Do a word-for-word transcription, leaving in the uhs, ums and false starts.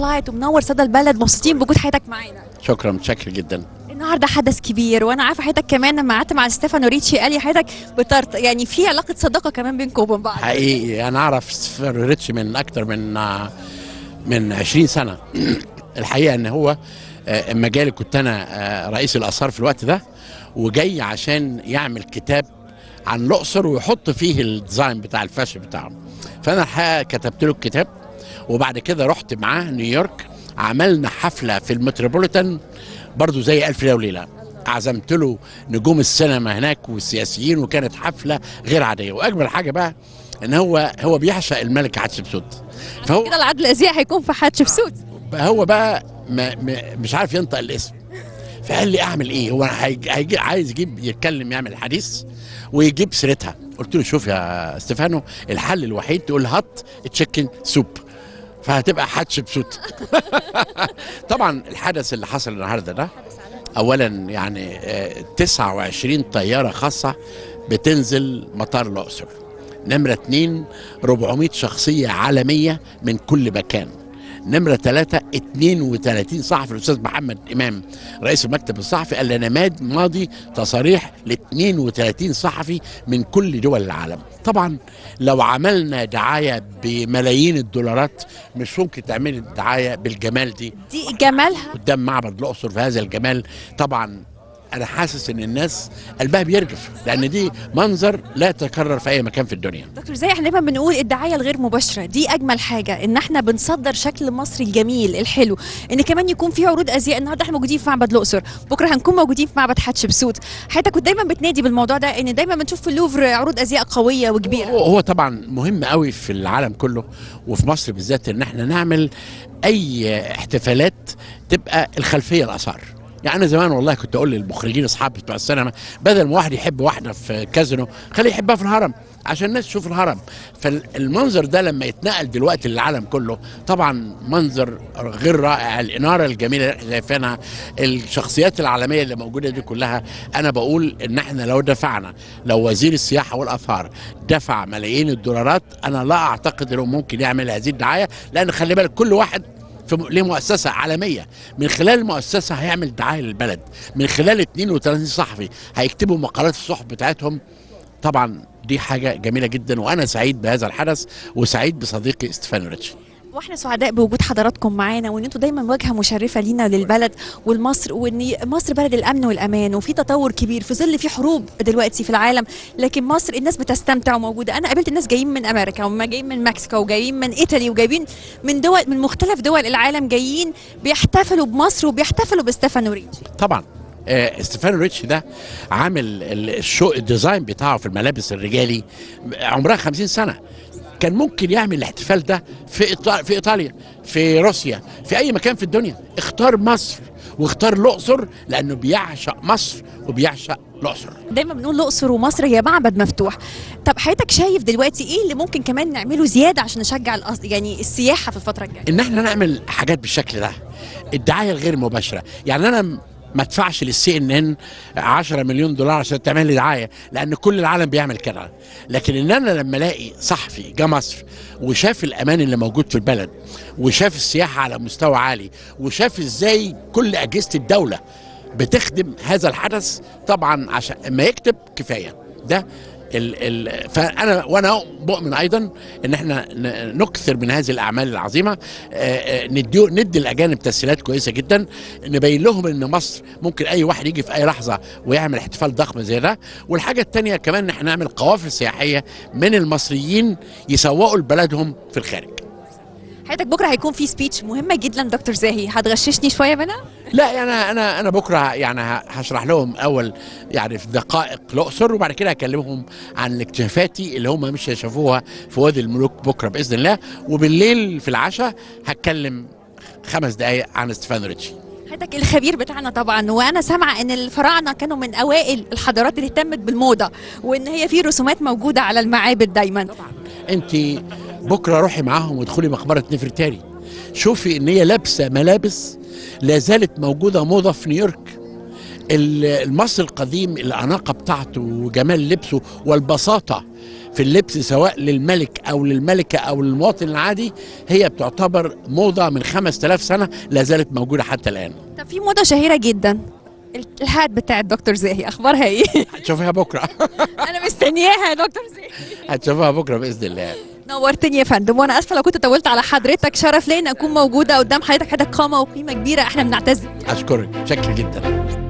لايت ومنور صدى البلد، مبسوطين بوجود حضرتك معانا. شكرا، متشكر جدا. النهارده حدث كبير، وانا عارفه حضرتك كمان لما قعدت مع ستيفانو ريتشي قال لي حضرتك بترت يعني في علاقه صداقه كمان بينكم وبين بعض. حقيقي انا اعرف ستيفانو ريتشي من اكتر من من عشرين سنه. الحقيقه ان هو اما جالي كنت انا رئيس الاثار في الوقت ده، وجاي عشان يعمل كتاب عن الاقصر ويحط فيه الديزاين بتاع الفاشن بتاعه. فانا الحقيقه كتبت له الكتاب، وبعد كده رحت معاه نيويورك، عملنا حفله في المتروبوليتان برضو زي ألف ليلة وليلة. عزمت له نجوم السينما هناك والسياسيين، وكانت حفله غير عاديه. واجمل حاجه بقى ان هو هو بيعشق الملكه حتشبسوت، فهو كده العدل الازياء هيكون في حتشبسوت. هو بقى ما ما مش عارف ينطق الاسم، فقال لي اعمل ايه؟ هو هيجي عايز يجيب يتكلم يعمل حديث ويجيب سيرتها. قلت له شوف يا ستيفانو، الحل الوحيد تقول هات تشيكن سوب فهتبقى حتشبسوت. طبعا الحدث اللي حصل النهارده ده، اولا يعني تسعة وعشرين طياره خاصه بتنزل مطار الاقصر. نمره اتنين أربعمائة شخصيه عالميه من كل مكان. نمرة ثلاثة اثنين وثلاثين صحفي. الأستاذ محمد إمام رئيس المكتب الصحفي قال لنا ماضي تصاريح ل اثنين وثلاثين صحفي من كل دول العالم. طبعا لو عملنا دعاية بملايين الدولارات مش ممكن تعمل الدعاية بالجمال دي دي جمالها قدام معبد الأقصر في هذا الجمال. طبعا أنا حاسس إن الناس قلبها بيرجف، لأن دي منظر لا يتكرر في أي مكان في الدنيا. دكتور زي احنا دايما بنقول الدعاية الغير مباشرة دي أجمل حاجة، إن احنا بنصدر شكل مصري الجميل الحلو، إن كمان يكون في عروض أزياء. النهارده احنا موجودين في معبد الأقصر، بكرة هنكون موجودين في معبد حتشبسوت. حضرتك كنت دايما بتنادي بالموضوع ده، إن دايما بنشوف في اللوفر عروض أزياء قوية وكبيرة. هو طبعا مهم قوي في العالم كله وفي مصر بالذات إن احنا نعمل أي احتفالات تبقى الخلفية الآثار. يعني انا زمان والله كنت اقول للمخرجين اصحابي بتوع السينما، بدل ما واحد يحب واحده في كازينو خليه يحبها في الهرم عشان الناس تشوف الهرم. فالمنظر ده لما يتنقل دلوقتي للعالم كله طبعا منظر غير رائع. الاناره الجميله اللي احنا شايفينها، الشخصيات العالميه اللي موجوده دي كلها، انا بقول ان احنا لو دفعنا، لو وزير السياحه والاثار دفع ملايين الدولارات، انا لا اعتقد انه ممكن يعمل هذه الدعايه. لان خلي بالك كل واحد ليه مؤسسة عالمية، من خلال المؤسسة هيعمل دعاية للبلد، من خلال اثنين وثلاثين صحفي هيكتبوا مقالات في الصحف بتاعتهم. طبعا دي حاجة جميلة جدا، وأنا سعيد بهذا الحدث وسعيد بصديقي ستيفانو ريتشي. واحنا سعداء بوجود حضراتكم معانا، وان انتوا دايما واجهه مشرفه لينا للبلد والمصر، وان مصر بلد الامن والامان، وفي تطور كبير في ظل في حروب دلوقتي في العالم، لكن مصر الناس بتستمتع وموجوده. انا قابلت الناس جايين من امريكا، وما جايين من مكسيكو، وجايين من ايطاليا، وجايين من دول من مختلف دول العالم، جايين بيحتفلوا بمصر وبيحتفلوا بستيفانو ريتشي. طبعا آه ستيفانو ريتشي ده عامل الشو الديزاين بتاعه في الملابس الرجالي عمرها خمسين سنة. كان ممكن يعمل الاحتفال ده في إيطاليا، في ايطاليا، في روسيا، في اي مكان في الدنيا. اختار مصر واختار الاقصر لانه بيعشق مصر وبيعشق الاقصر. دايما بنقول الاقصر ومصر هي معبد مفتوح. طب حضرتك شايف دلوقتي ايه اللي ممكن كمان نعمله زياده عشان نشجع يعني السياحه في الفتره الجايه؟ ان احنا نعمل حاجات بالشكل ده، الدعايه الغير مباشره. يعني انا ما ادفعش للسي ان ان عشرة مليون دولار عشان تعمل لي دعايه، لان كل العالم بيعمل كده. لكن ان انا لما الاقي صحفي جه مصر وشاف الامان اللي موجود في البلد، وشاف السياحه على مستوى عالي، وشاف ازاي كل اجهزه الدوله بتخدم هذا الحدث، طبعا عشان ما يكتب كفايه ده ال ال فانا وانا مؤمن ايضا ان احنا نكثر من هذه الاعمال العظيمه. ندي ندي الاجانب تسهيلات كويسه جدا، نبين لهم ان مصر ممكن اي واحد يجي في اي لحظه ويعمل احتفال ضخم زي ده. والحاجه الثانيه كمان ان احنا نعمل قوافل سياحيه من المصريين يسوقوا لبلدهم في الخارج. حضرتك بكره هيكون في سبيتش مهمه جدا دكتور زاهي، هتغششني شويه منها؟ لا انا انا انا بكره يعني هشرح لهم اول يعني في دقائق الاقصر، وبعد كده هكلمهم عن اكتشافاتي اللي هم مش هيشوفوها في وادي الملوك بكره باذن الله. وبالليل في العشاء هتكلم خمس دقائق عن ستيفانو ريتشي. حضرتك الخبير بتاعنا طبعا، وانا سامعه ان الفراعنه كانوا من اوائل الحضارات اللي اهتمت بالموضه، وان هي في رسومات موجوده على المعابد دايما. طبعا انت بكره روحي معاهم وادخلي مقبره نفرتاري، شوفي ان هي لابسه ملابس لا زالت موجوده موضه في نيويورك. المصري القديم الاناقه بتاعته وجمال لبسه والبساطه في اللبس سواء للملك او للملكه او للمواطن العادي، هي بتعتبر موضه من خمسة آلاف سنه لا زالت موجوده حتى الان. طب في موضه شهيره جدا، الهات بتاع الدكتور زاهي، اخبارها ايه؟ هتشوفيها بكره. انا مستنياها يا دكتور زاهي. هتشوفيها بكره باذن الله. نورتني يا فندم، وانا اسفه لو كنت طولت على حضرتك، شرف ليا ان اكون موجوده قدام حضرتك، حضرتك قامه وقيمه كبيره احنا بنعتز. اشكرك، شكرا جدا.